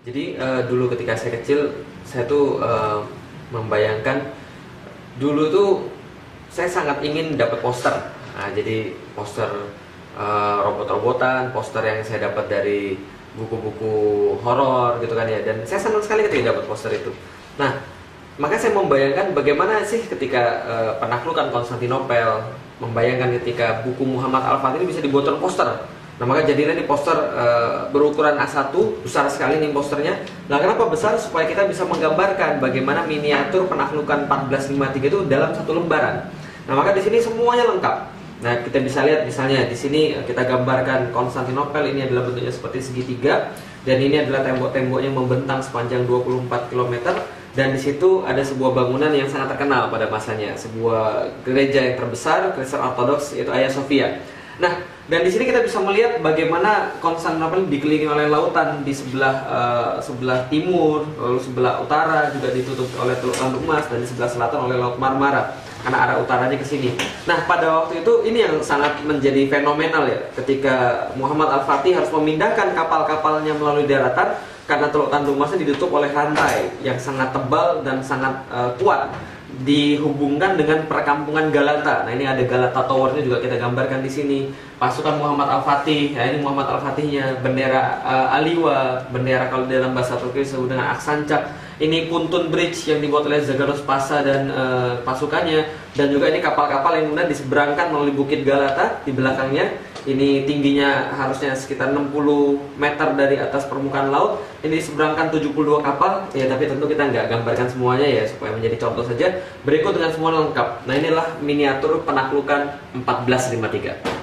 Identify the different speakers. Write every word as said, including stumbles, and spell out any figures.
Speaker 1: Jadi uh, dulu ketika saya kecil, saya tuh uh, membayangkan dulu tuh saya sangat ingin dapat poster. Nah, jadi poster uh, robot-robotan, poster yang saya dapat dari buku-buku horor gitu kan ya. Dan saya senang sekali ketika dapat poster itu. Nah, maka saya membayangkan bagaimana sih ketika uh, penaklukan Konstantinopel, membayangkan ketika buku Muhammad AlFatih ini bisa dibuatkan poster. Nah, maka jadilah ini poster e, berukuran A satu, besar sekali nih posternya. Nah, kenapa besar? Supaya kita bisa menggambarkan bagaimana miniatur penaklukan empat belas lima puluh tiga itu dalam satu lembaran. Nah, maka di sini semuanya lengkap. Nah, kita bisa lihat misalnya di sini kita gambarkan Konstantinopel, ini adalah bentuknya seperti segitiga, dan ini adalah tembok-tembok yang membentang sepanjang dua puluh empat kilometer. Dan di situ ada sebuah bangunan yang sangat terkenal pada masanya, sebuah gereja yang terbesar Kristen Ortodoks, yaitu Hagia Sophia. Nah, dan di sini kita bisa melihat bagaimana Konstantinopel dikelilingi oleh lautan di sebelah uh, sebelah timur, lalu sebelah utara juga ditutup oleh Teluk Tanduk Emas, dan di sebelah selatan oleh Laut Marmara, karena arah utaranya ke sini. Nah, pada waktu itu ini yang sangat menjadi fenomenal ya, ketika Muhammad AlFatih harus memindahkan kapal-kapalnya melalui daratan karena Teluk Tanduk Emasnya ditutup oleh rantai yang sangat tebal dan sangat uh, kuat, dihubungkan dengan perkampungan Galata. Nah, ini ada Galata Towernya juga kita gambarkan di sini. Pasukan Muhammad AlFatih, ya ini Muhammad AlFatihnya, bendera uh, Aliwa, bendera kalau dalam bahasa Turki disebut dengan Aksancak. Ini Puntun Bridge yang dibuat oleh Zagaros Pasha dan uh, pasukannya, dan juga ini kapal-kapal yang kemudian diseberangkan melalui Bukit Galata di belakangnya. Ini tingginya harusnya sekitar enam puluh meter dari atas permukaan laut. Ini diseberangkan tujuh puluh dua kapal. Ya, tapi tentu kita nggak gambarkan semuanya ya, supaya menjadi contoh saja. Berikut dengan semua lengkap. Nah, inilah miniatur penaklukan empat belas lima puluh tiga.